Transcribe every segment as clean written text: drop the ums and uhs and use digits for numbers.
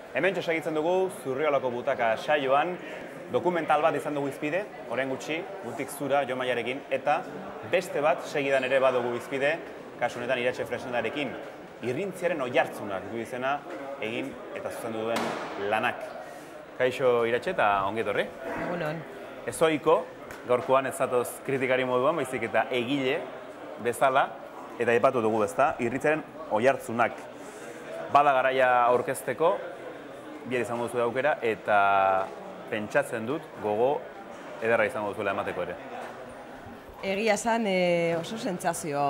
Hemen segitzen dugu Zurriolako butaka saioan, dokumental bat izan dugu izpide, orain gutxi, Gutik zura Jon Maiarekin, eta beste bat segidan ere badugu izpide, kasu honetan Iratxe Fresnedarekin, irrintziaren oihartzunak du izena egin eta zuzendu duen lanak. Kaixo Iratxe eta ongi etorri. Egunon. Ezoiko, gaurkoan ez zatoz kritikari moduan, baizik eta egile bezala, eta aipatu dugu ezta, irrintziaren oihartzunak. Bada garaia aurkezteko, bihar izango duzu aukera, eta pentsatzen dut gogo ederra izango duzuela emateko ere. Egia esan oso sentsazio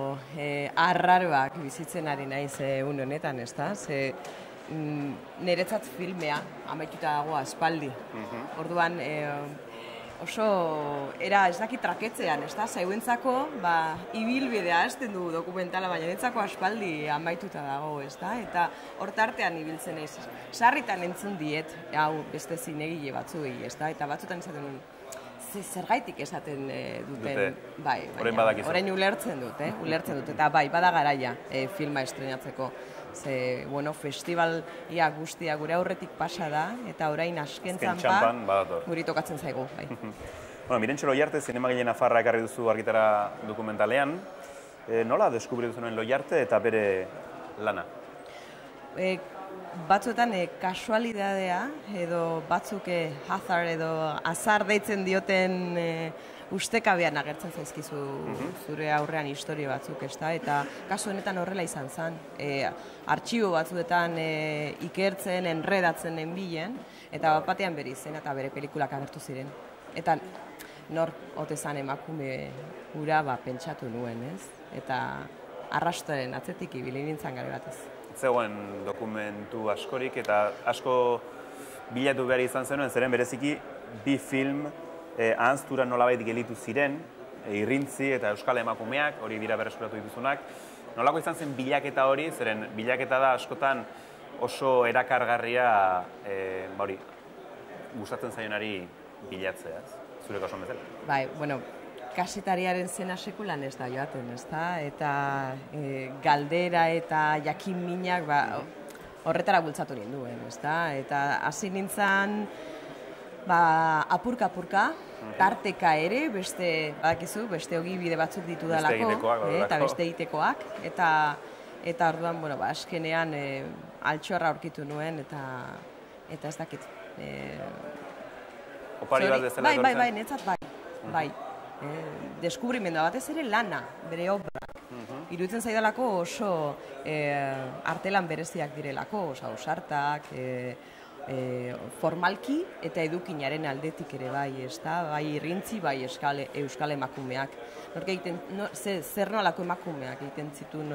arraroak bizitzen ari naiz une honetan, ezta? Niretzat filmea amaituta dago aspaldi. Orduan oso era ez dakit traketzean, ezta? Zeuentzako ibilbidea hasten du dokumentala, baina niretzako aspaldi amaituta dago, ezta? Eta hortartean ibiltzen naiz. Sarritan entzun diet, hau beste zinegile batzuei, ezta? Eta batzutan esaten duen zergaitik esaten duten, bai, orain ulertzen dut, eta bai, bada garaia filma estrenatzeko. Festivalia guztia gure aurretik pasa da, eta orain azken txampan guri tokatzen zaigu. Mirentxe Loiarte, zinemagile nafarra ekarri duzu argitara dokumentalean. Nola deskubritu zuen Loiarte eta bere lana? Batzuetan kasualidadea, edo batzuk hazard edo azar deitzen dioten ustekabean agertzen zaizkizu zure aurrean historia batzuk, ezta? Eta kasu honetan horrela izan zen. Artxibo batzuetan ikertzen, enredatzen nenbilen, eta batean bere izena eta bere pelikulak agertu ziren. Eta nor ote zan emakume hura pentsatu nuen, ez? Eta arrastoaren atzetik ibili nintzen gare batez. Zegoen dokumentu askorik eta asko bilatu behar izan zenuen, zeren bereziki bi film ahanztura nolabait gelitu ziren, irrintzi eta euskal emakumeak, hori dira berreskuratu dituzunak. Nolako izan zen bilaketa hori, zeren bilaketa da askotan oso erakargarria gustatzen zaionari bilatzea, zure kasuan bezala. Bai, kasetariaren zena sekulan ez da joaten, ezta? Eta galdera eta jakin minak horretara bultzatu ninduen, ezta? Eta hasi nintzen apurka-apurka, tarteka ere, badakizu, beste ogibide batzuk ditudalako, eta beste egitekoak, eta orduan, azkenean altxorra aurkitu nuen, eta ez dakit. Opari bat bezala etortzen? Bai, netzat bai. Deskubrimendua batez ere lana, bere obrak. Iruditzen zaidalako oso artelan bereziak direlako, ausartak, formalki eta edukinaren aldetik ere bai, ezta? Bai irrintzi, bai euskal emakumeak. Zer nolako emakumeak egiten zituen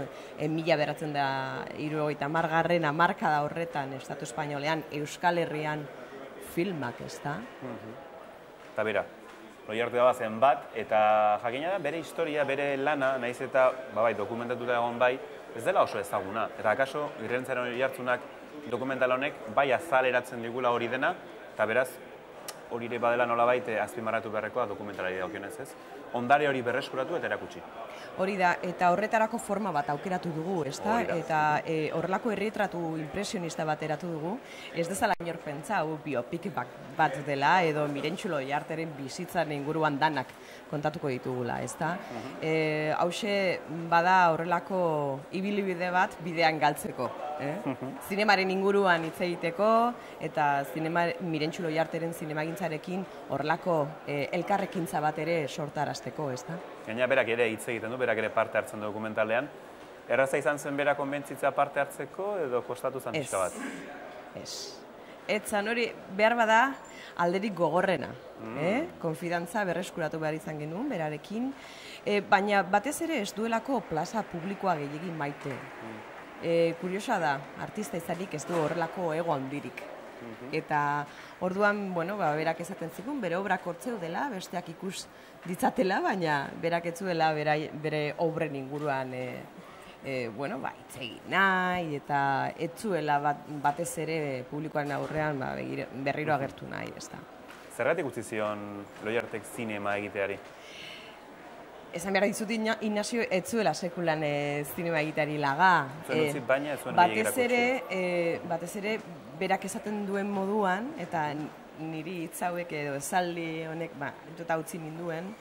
1970 hamarkada horretan Estatu Espainolean, Euskal Herrian filmak, ezta? Eta bera, Loiarte da zen bat, eta jakina da bere historia, bere lana, nahiz eta dokumentatuta egon bai, ez dela oso ezaguna. Eta akaso, irrintziaren oihartzunak dokumental honek bai azaleratzen digula hori dena, eta beraz, hori ere badela nolabait azpimarratu beharrekoa dokumentalari dagokionez, ez? Ondare hori berreskuratu eta erakutsi. Hori da, eta horretarako forma bat aukeratu dugu, ezta? Eta horrelako erretratu impresionista bat eratu dugu, ez dezala inor pentsa, biopik bat dela, edo Mirentxe Loiarteren bizitzan inguruan danak kontatuko ditugula, ezta? Hauxe bada horrelako ibilbide bat bidean galtzeko. Zinemaren inguruan hitz egiteko, eta Mirentxe Loiarteren zinemagintzarekin horrelako elkarrekintza bat ere sortarazteko, ezta? Gaina berak ere hitz egiten du, berak ere parte hartzen du dokumentalean. Erraza izan zen bera konbentzitza parte hartzeko edo kostatu zen pixka bat? Ez. Etzan hori behar bada alderik gogorrena. Konfidantza berreskuratu behar izan genuen berarekin. Baina batez ere ez duelako plaza publikoa gehiagin maite. Kuriosa da, artista izanik ez du horrelako ego handirik. Eta orduan, berak esaten zikun, bere obrak hortzeu dela, besteak ikus ditzatela, baina berak ez zuela bere obren inguruan hitz egin nahi, eta ez zuela batez ere publikoaren aurrean berriro agertu nahi, ezta. Zergatik utzi zion Loiartek zinema egiteari? Esan behar dizut, Ignacio, ez zuela sekulan zinema egitari laga. Baina ez zuen batez ere, berak esaten duen moduan, eta niri hitz hauek edo esaldi honek, eta utzi ninduen,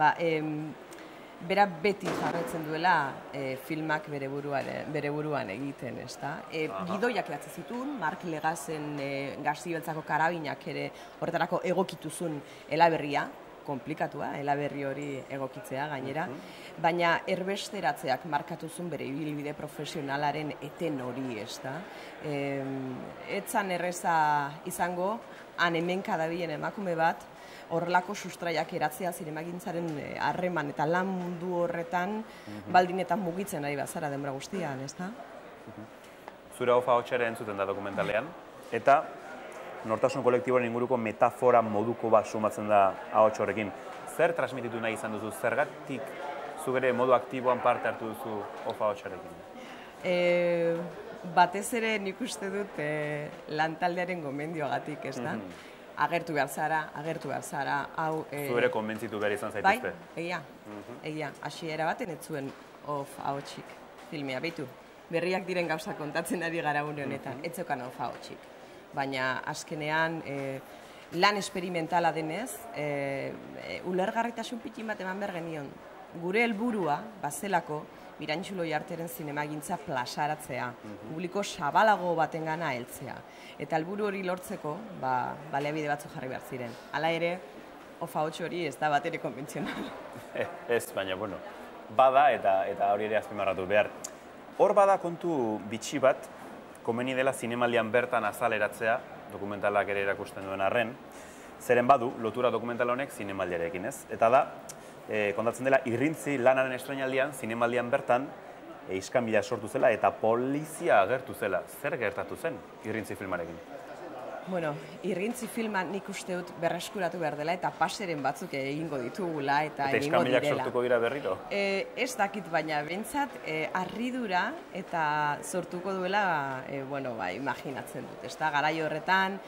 bera beti jarraitzen duela filmak bere buruan egiten, ezta? Gidoiak edatzen zituen, Mark Legazen Garzio Beltzako Karabinak ere horretarako egokituzun elaberria, komplikatua, elaberri hori egokitzea gainera, baina erbesteratzeak markatuzun bere ibilbide profesionalaren eten hori, ezta? Etzan erreza izango, han hemenka dabilen emakume bat, horrelako sustraiak eratzea zinemagintzaren harreman eta lan mundu horretan baldin eta mugitzen ari bazara denbora guztian, ezta? Zure hau ahotsa ere entzuten da dokumentalean, eta nortasun kolektiboaren inguruko metafora moduko bat sumatzen da ahots horrekin. Zer transmititu nahi izan duzu? Zergatik zu bere modu aktiboan parte hartu duzu ahotsarekin? Batez ere nik uste dut lantaldearen gomendioagatik, ez da? Agertu behar zara, hau... Zu ere konbentzitu behar izan zaituzte? Bai, egia. Hasiera baten ez zuen ahotsik filmea, beitu. Berriak diren gauza kontatzen ari gara une honetan, ez zeukan ahotsik. Baina azkenean lan esperimentala denez, ulergarritasun pitin bat eman behar genion. Gure helburua, bazelako, Mirantxu Loiarteren zinemagintza plazaratzea, publiko zabalago batengana heltzea. Eta helburu hori lortzeko, baliabide batzu jarri behar ziren. Hala ere, ahots hori ez da bat ere konbentzional. Ez, baina, bueno, bada eta hori ere azpimarratu behar. Hor bada kontu bitxi bat, komeni dela zinemaldian bertan azaleratzea, dokumentalak ere erakusten duen arren, zeren badu, lotura dokumental honek zinemaldiarekin, ez? Eta da, kontatzen dela, Irrintzi lanaren estrainaldian, zinemaldian bertan, iskanbila sortu zela eta polizia agertu zela. Zer gertatu zen Irrintzi filmarekin? Bueno, Irrintzi filma nik uste dut berreskuratu behar dela eta paseren batzuk egingo ditugula eta egingo direla. Eta iskanbilak sortuko dira berriro? Ez dakit, baina bentsat harridura eta sortuko duela, imaginatzen dut. Ez da, garai horretan,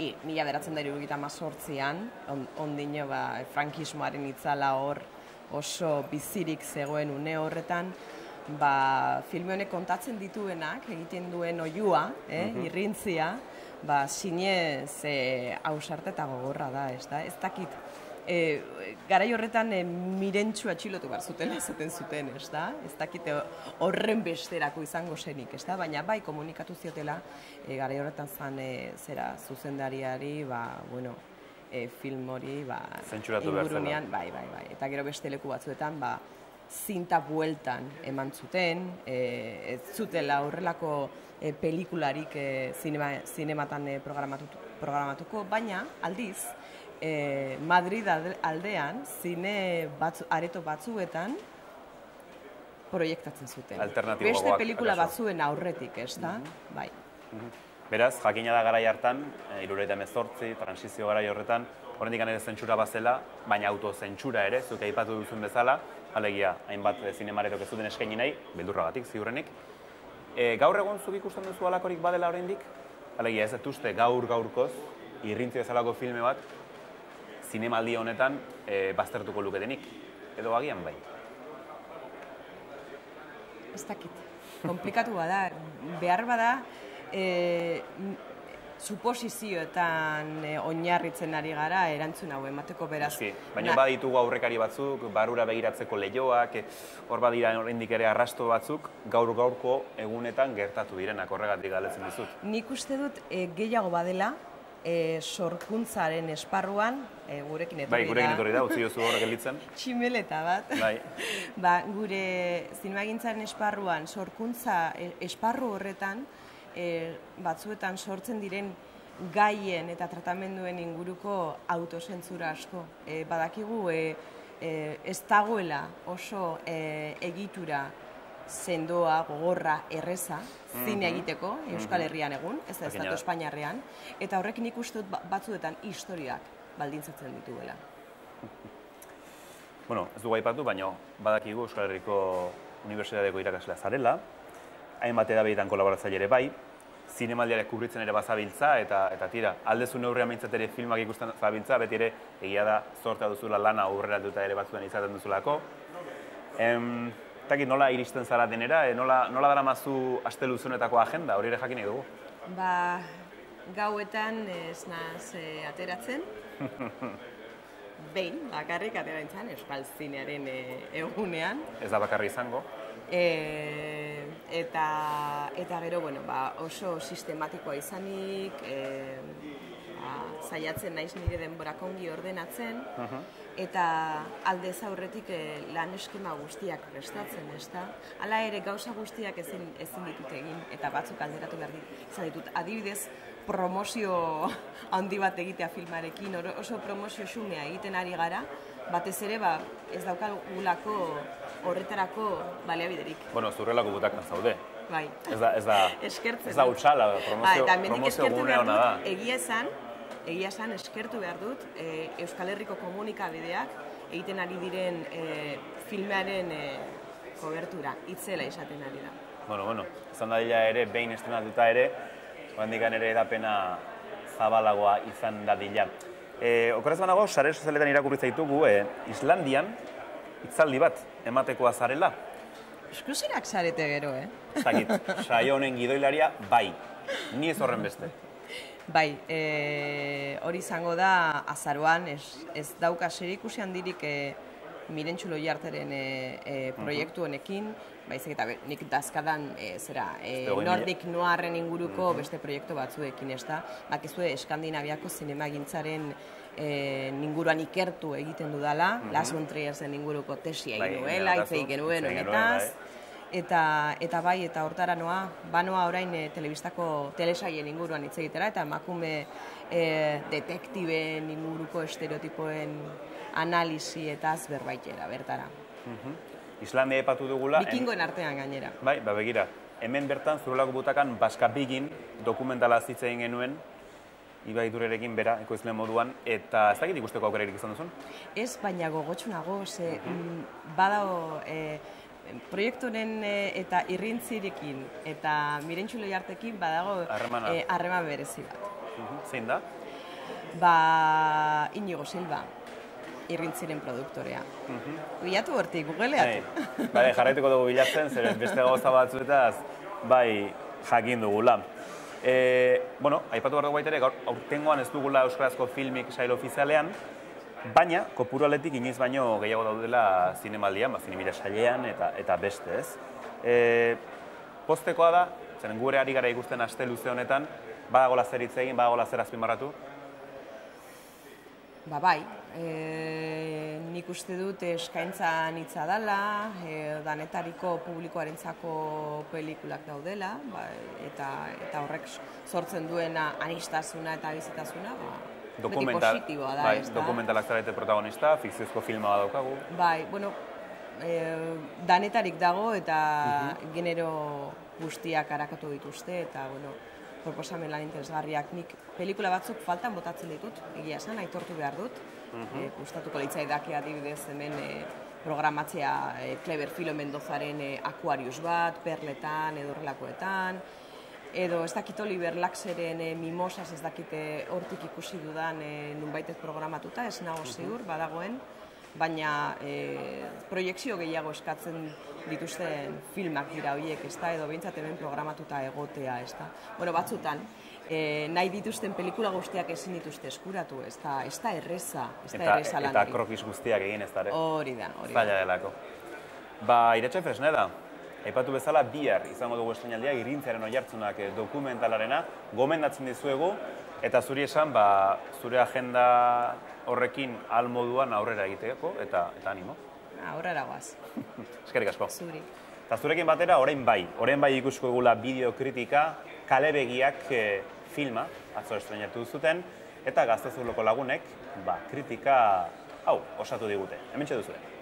1978an, ondino frankismoaren itzala hor oso bizirik zegoen une horretan, filme honek kontatzen dituenak, egiten duen oiua, Irrintzia, sinez ausarte eta gogorra da, ez da? Ez dakit, garai horretan Mirentxu atxilotu behar zutela esaten zuten, ez da? Ez dakit horren besterako izango zenik, ez da? Baina bai komunikatu ziotela, garai horretan zan zuzendariari, film hori, ingurunean, bai. Eta gero beste leku batzuetan, zinta bueltan eman zuten, ez zutela horrelako pelikularik zinematan programatuko, baina aldiz, Madrid aldean, zine areto batzuetan proiektatzen zuten. Beste pelikula batzuen aurretik, ez da? Bai. Beraz, jakina da garai hartan, 1978, transizio garai horretan, oraindik ere zentsura bazela, baina autozentsura ere, zuk aipatu duzun bezala, alegia, hainbat zinemaretok ez zuten eskaini nahi, beldurragatik, ziurrenik. Gaur egun zuk ikusten duzu alakorik badela oraindik? Alegia, ez dut gaur-gaurkoz, Irrintzi bezalako filme bat, zinemaldi honetan baztertuko luketenik, edo agian bai? Ez dakit, komplikatua da, behar bada, suposizioetan oinarritzen ari gara erantzun hau emateko beraz. Baina baditugu aurrekari batzuk, barura begiratzeko lehioak, hor badira oraindik ere arrasto batzuk, gaur-gaurko egunetan gertatu direnak, horregatik galdetzen dizut. Nik uste dut gehiago badela, sorkuntzaren esparruan, gurekin etorri da. Bai, gurekin etorri da, utzi jozu horrek elitzen. Tximeleta bat. Bai. Gure zinemagintzaren esparruan, sorkuntza esparru horretan, batzuetan sortzen diren gaien eta tratamenduen inguruko autozentzura asko. Badakigu ez dagoela oso egitura sendoa, gogorra, erreza, zine egiteko, Euskal Herrian egun, ez da Estatu Espainiarrean, eta horrekin ikusten dut batzuetan historiak baldintzatzen dituela. Bueno, ez dugu aipatu, baina badakigu Euskal Herriko Unibertsitateko irakaslea zarela, hainbat edabeetan kolaboratzaile ere bai, zinemaldiarek kubritzen ere bazabiltza, eta tira, aldezu neurrean behintzat ere filmak ikusten zabiltza, beti ere egia da zortea duzula lana aurreratuta ere batzuen izaten duzulako, Eta nola iristen zara denera, nola daramazu aste luzunetako agenda, hori ere jakin nahi dugu? Ba, gauetan ez naz ateratzen. Behin, bakarrik ateratzen Euskal Zinearen egunean. Ez da bakarri izango. Eta gero, bueno, oso sistematikoa izanik, saiatzen naiz nire denborak ongi ordenatzen, eta aldez aurretik lan eskema guztiak prestatzen, ezta? Hala ere, gauza guztiak ezin ditut egin, eta batzuk alderatu behar izan ditut. Adibidez, promozio handi bat egitea filmarekin, oso promozio xumea egiten ari gara, batez ere, ez daukagulako horretarako baliabiderik. Bueno, zurrelako butakan zaude. Bai. Ez da utxala, promozio gunea hona da. Egia esan, eskertu behar dut, Euskal Herriko komunikabideak egiten ari diren filmearen kobertura, itzela izaten ari da. Bueno, izan dadila ere, behin estrenatuta ere, handikan ere edapena zabalagoa izan dadila. Okorrez banago, sare sozialetan irakurri zaitugu, Islandian hitzaldi bat ematekoa zarela. Esklusirak zarete gero, Ez dakit, saio honen gidoilaria, bai, ni ez horren beste. Bai, hori izango da azaroan, ez dauka zerikusi handirik Mirentxu Loiarteren proiektu honekin, baizik eta nik dazkadan Nordic Noirren inguruko beste proiektu batzuekin, ez da? Bakizue Eskandinaviako zinemagintzaren inguruan ikertu egiten dudala, Lars von Triersen inguruko tesia egin nuela, hitz egin genuen honetaz, eta bai, eta hortara banoa orain telebistako telesaien inguruan hitz egitera, eta emakume detektiben inguruko estereotipoen analisi eta berbaitera, bertara. Islandia epatu dugula... Bikingoen artean gainera. Bai, begira, hemen bertan zurelako butakan Baska Bigin dokumentala hitz egin genuen, Ibai Durerekin bera, ekoizle moduan, eta ez dakit ikusteko aukerarik izan duzun? Ez, baina gogotsunago, badao proiekturen eta irrintzirekin eta Mirentxu Loiartekin badago harreman berezi bat. Zein da? Inigo Silva, irrintziren produktorea. Bilatu hortik, googleatu. Bai, jarraituko dugu bilatzen, zer beste gauza batzuetaz, bai, jakin dugula. Aipatu behar dugu baitere, aurtengoan ez dugula euskarazko filmik sail ofizialean, baina, kopuru aletik inoiz baino gehiago daudela zinemaldian, zinemira sailean eta beste, ez. Postekoa da, zeren gure ari gara ikusten aste luze honetan, badagola zer hitz egin, badagola zer azpimarratu? Bai, nik uste dut eskaintza anitza dela, danetariko publikoarentzako pelikulak daudela, eta horrek sortzen duena anistasuna eta bizitasuna, beti positiboa da, ez da? Dokumentalak zarete protagonista, fikziozko filma bat daukagu. Bai, danetarik dago eta genero guztiak harakatu dituzte, eta, proposamen lan interesgarriak. Nik pelikula batzuk faltan botatzen ditut, egia esan, aitortu behar dut. Gustatuko litzaidake adibidez hemen programatzea Kleber Filo Mendozaren Aquarius bat, Perletan edo horrelakoetan, edo ez dakit Oliver Laxeren Mimosas ez dakite hortik ikusi dudan nunbaitez programatuta, ez nago ziur, badagoen, baina proiekzio gehiago eskatzen dituzten filmak dira horiek, ez da, edo behintzat hemen programatuta egotea, ez da. Batzutan, nahi dituzten pelikula guztiak ezin dituzte eskuratu, ez da erreza, lan hori. Eta krokis guztiak egin ez da, ere? Hori da. Zaila delako. Iratxe Fresneda, aipatu bezala bihar izango dugu estreinaldia, Irrintziaren Oihartzunak dokumentalarena, gomendatzen dizuegu, eta zuri esan, zure agenda horrekin almoduan aurrera egiteko, eta animo. Aurrera guaz. Eskerrik asko. Zuri. Eta zurekin batera, orain bai ikusko egula bideokritika, Kalebegiak filma, atzo estreinatu zuten, eta Gaztezuloko lagunek, kritika hau osatu digute. Hementxe duzue.